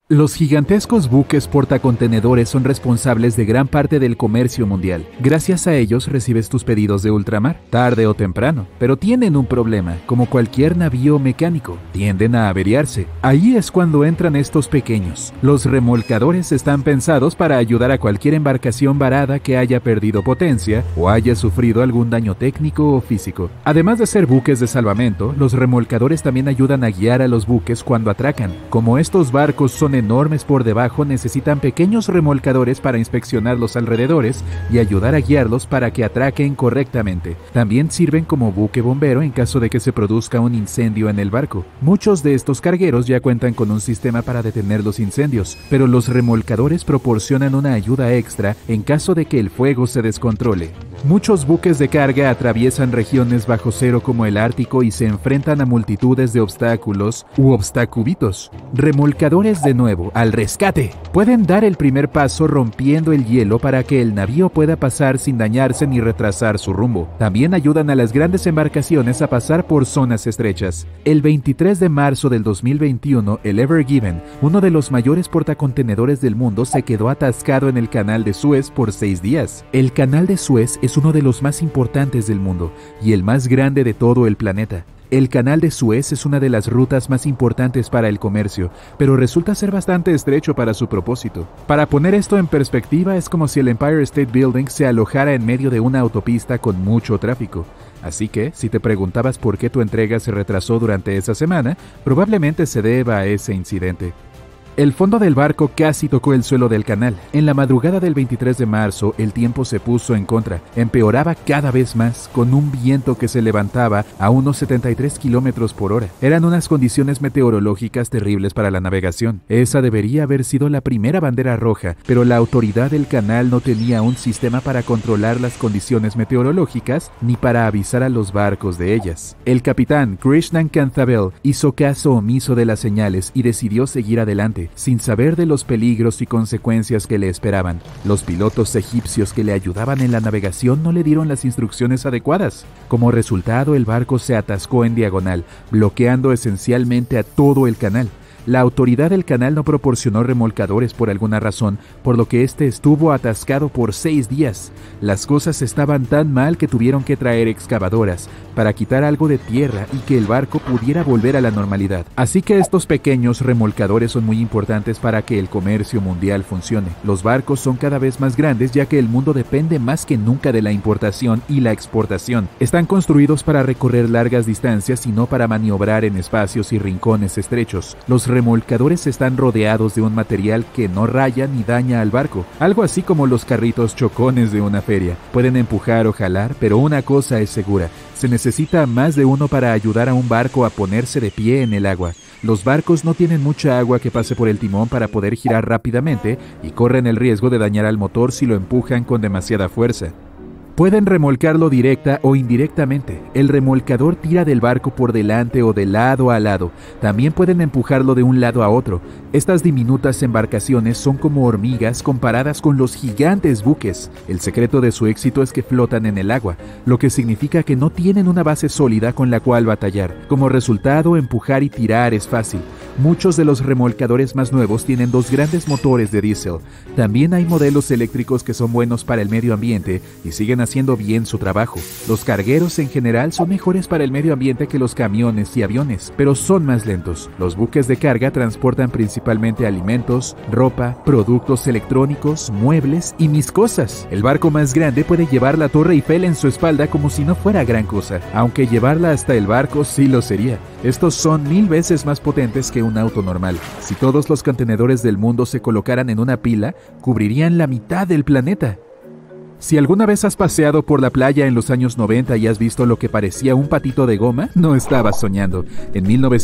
Los gigantescos buques portacontenedores son responsables de gran parte del comercio mundial. Gracias a ellos recibes tus pedidos de ultramar, tarde o temprano, pero tienen un problema, como cualquier navío mecánico, tienden a averiarse. Ahí es cuando entran estos pequeños. Los remolcadores están pensados para ayudar a cualquier embarcación varada que haya perdido potencia o haya sufrido algún daño técnico o físico. Además de ser buques de salvamento, los remolcadores también ayudan a guiar a los buques cuando atracan. Como estos barcos son enormes por debajo, necesitan pequeños remolcadores para inspeccionar los alrededores y ayudar a guiarlos para que atraquen correctamente. También sirven como buque bombero en caso de que se produzca un incendio en el barco. Muchos de estos cargueros ya cuentan con un sistema para detener los incendios, pero los remolcadores proporcionan una ayuda extra en caso de que el fuego se descontrole. Muchos buques de carga atraviesan regiones bajo cero como el Ártico y se enfrentan a multitudes de obstáculos u obstacubitos. Remolcadores de nuevo, al rescate. Pueden dar el primer paso rompiendo el hielo para que el navío pueda pasar sin dañarse ni retrasar su rumbo. También ayudan a las grandes embarcaciones a pasar por zonas estrechas. El 23 de marzo del 2021, el Ever Given, uno de los mayores portacontenedores del mundo, se quedó atascado en el Canal de Suez por 6 días. El Canal de Suez es uno de los más importantes del mundo y el más grande de todo el planeta. El Canal de Suez es una de las rutas más importantes para el comercio, pero resulta ser bastante estrecho para su propósito. Para poner esto en perspectiva, es como si el Empire State Building se alojara en medio de una autopista con mucho tráfico. Así que, si te preguntabas por qué tu entrega se retrasó durante esa semana, probablemente se deba a ese incidente. El fondo del barco casi tocó el suelo del canal. En la madrugada del 23 de marzo, el tiempo se puso en contra. Empeoraba cada vez más, con un viento que se levantaba a unos 73 kilómetros por hora. Eran unas condiciones meteorológicas terribles para la navegación. Esa debería haber sido la primera bandera roja, pero la autoridad del canal no tenía un sistema para controlar las condiciones meteorológicas ni para avisar a los barcos de ellas. El capitán Krishnan Kanthabel hizo caso omiso de las señales y decidió seguir adelante, sin saber de los peligros y consecuencias que le esperaban. Los pilotos egipcios que le ayudaban en la navegación no le dieron las instrucciones adecuadas. Como resultado, el barco se atascó en diagonal, bloqueando esencialmente a todo el canal. La autoridad del canal no proporcionó remolcadores por alguna razón, por lo que este estuvo atascado por 6 días. Las cosas estaban tan mal que tuvieron que traer excavadoras para quitar algo de tierra y que el barco pudiera volver a la normalidad. Así que estos pequeños remolcadores son muy importantes para que el comercio mundial funcione. Los barcos son cada vez más grandes ya que el mundo depende más que nunca de la importación y la exportación. Están construidos para recorrer largas distancias y no para maniobrar en espacios y rincones estrechos. Los remolcadores están rodeados de un material que no raya ni daña al barco, algo así como los carritos chocones de una feria. Pueden empujar o jalar, pero una cosa es segura: se necesita más de uno para ayudar a un barco a ponerse de pie en el agua. Los barcos no tienen mucha agua que pase por el timón para poder girar rápidamente y corren el riesgo de dañar al motor si lo empujan con demasiada fuerza. Pueden remolcarlo directa o indirectamente. El remolcador tira del barco por delante o de lado a lado. También pueden empujarlo de un lado a otro. Estas diminutas embarcaciones son como hormigas comparadas con los gigantes buques. El secreto de su éxito es que flotan en el agua, lo que significa que no tienen una base sólida con la cual batallar. Como resultado, empujar y tirar es fácil. Muchos de los remolcadores más nuevos tienen 2 grandes motores de diésel. También hay modelos eléctricos que son buenos para el medio ambiente y siguen haciendo bien su trabajo. Los cargueros en general son mejores para el medio ambiente que los camiones y aviones, pero son más lentos. Los buques de carga transportan principalmente alimentos, ropa, productos electrónicos, muebles y mis cosas. El barco más grande puede llevar la Torre Eiffel en su espalda como si no fuera gran cosa, aunque llevarla hasta el barco sí lo sería. Estos son 1000 veces más potentes que un auto normal. Si todos los contenedores del mundo se colocaran en una pila, cubrirían la mitad del planeta. Si alguna vez has paseado por la playa en los años 90 y has visto lo que parecía un patito de goma, no estabas soñando. En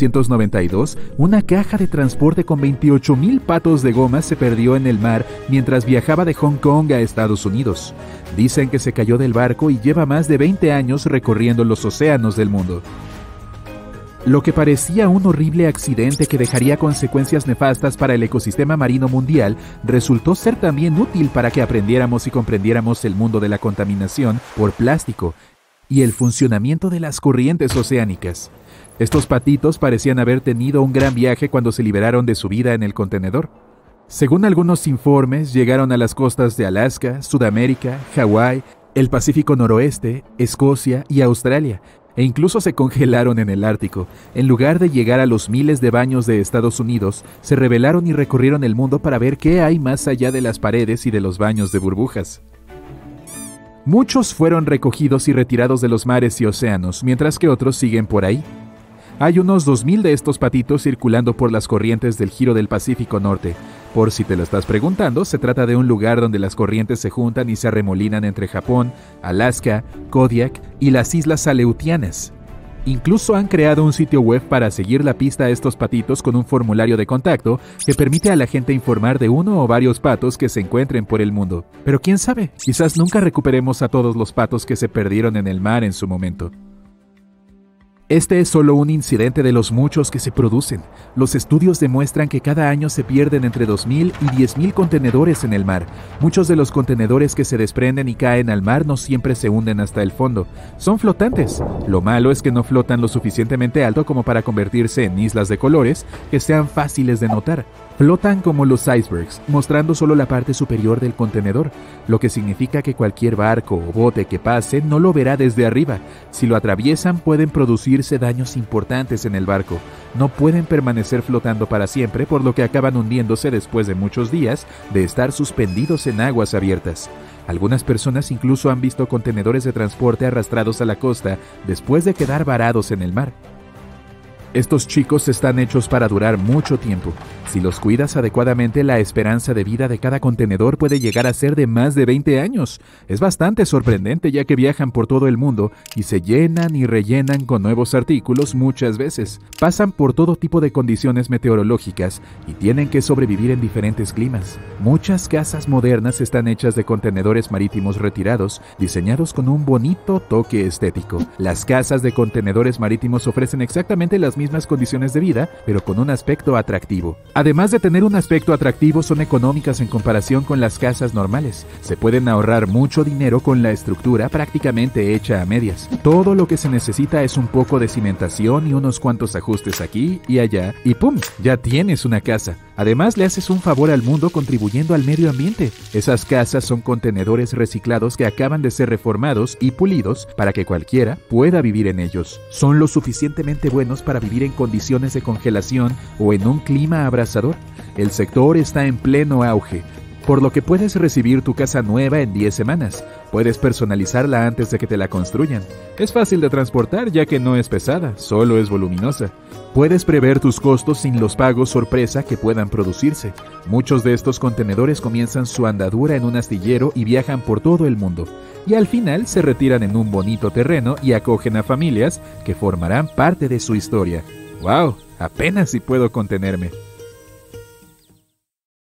1992, una caja de transporte con 28,000 patos de goma se perdió en el mar mientras viajaba de Hong Kong a Estados Unidos. Dicen que se cayó del barco y lleva más de 20 años recorriendo los océanos del mundo. Lo que parecía un horrible accidente que dejaría consecuencias nefastas para el ecosistema marino mundial resultó ser también útil para que aprendiéramos y comprendiéramos el mundo de la contaminación por plástico y el funcionamiento de las corrientes oceánicas. Estos patitos parecían haber tenido un gran viaje cuando se liberaron de su vida en el contenedor. Según algunos informes, llegaron a las costas de Alaska, Sudamérica, Hawái, el Pacífico Noroeste, Escocia y Australia, e incluso se congelaron en el Ártico. En lugar de llegar a los miles de baños de Estados Unidos, se rebelaron y recorrieron el mundo para ver qué hay más allá de las paredes y de los baños de burbujas. Muchos fueron recogidos y retirados de los mares y océanos, mientras que otros siguen por ahí. Hay unos 2,000 de estos patitos circulando por las corrientes del giro del Pacífico Norte. Por si te lo estás preguntando, se trata de un lugar donde las corrientes se juntan y se arremolinan entre Japón, Alaska, Kodiak y las Islas Aleutianas. Incluso han creado un sitio web para seguir la pista a estos patitos con un formulario de contacto que permite a la gente informar de uno o varios patos que se encuentren por el mundo. Pero quién sabe, quizás nunca recuperemos a todos los patos que se perdieron en el mar en su momento. Este es solo un incidente de los muchos que se producen. Los estudios demuestran que cada año se pierden entre 2,000 y 10,000 contenedores en el mar. Muchos de los contenedores que se desprenden y caen al mar no siempre se hunden hasta el fondo. Son flotantes. Lo malo es que no flotan lo suficientemente alto como para convertirse en islas de colores que sean fáciles de notar. Flotan como los icebergs, mostrando solo la parte superior del contenedor, lo que significa que cualquier barco o bote que pase no lo verá desde arriba. Si lo atraviesan, pueden producirse daños importantes en el barco. No pueden permanecer flotando para siempre, por lo que acaban hundiéndose después de muchos días de estar suspendidos en aguas abiertas. Algunas personas incluso han visto contenedores de transporte arrastrados a la costa después de quedar varados en el mar. Estos chicos están hechos para durar mucho tiempo. Si los cuidas adecuadamente, la esperanza de vida de cada contenedor puede llegar a ser de más de 20 años. Es bastante sorprendente ya que viajan por todo el mundo y se llenan y rellenan con nuevos artículos muchas veces. Pasan por todo tipo de condiciones meteorológicas y tienen que sobrevivir en diferentes climas. Muchas casas modernas están hechas de contenedores marítimos retirados, diseñados con un bonito toque estético. Las casas de contenedores marítimos ofrecen exactamente las mismas condiciones de vida, pero con un aspecto atractivo. Además de tener un aspecto atractivo, son económicas en comparación con las casas normales. Se pueden ahorrar mucho dinero con la estructura prácticamente hecha a medias. Todo lo que se necesita es un poco de cimentación y unos cuantos ajustes aquí y allá, y ¡pum!, ya tienes una casa. Además, le haces un favor al mundo contribuyendo al medio ambiente. Esas casas son contenedores reciclados que acaban de ser reformados y pulidos para que cualquiera pueda vivir en ellos. Son lo suficientemente buenos para vivir en condiciones de congelación o en un clima abrasador. El sector está en pleno auge, por lo que puedes recibir tu casa nueva en 10 semanas. Puedes personalizarla antes de que te la construyan. Es fácil de transportar ya que no es pesada, solo es voluminosa. Puedes prever tus costos sin los pagos sorpresa que puedan producirse. Muchos de estos contenedores comienzan su andadura en un astillero y viajan por todo el mundo. Y al final se retiran en un bonito terreno y acogen a familias que formarán parte de su historia. ¡Wow! Apenas si puedo contenerme.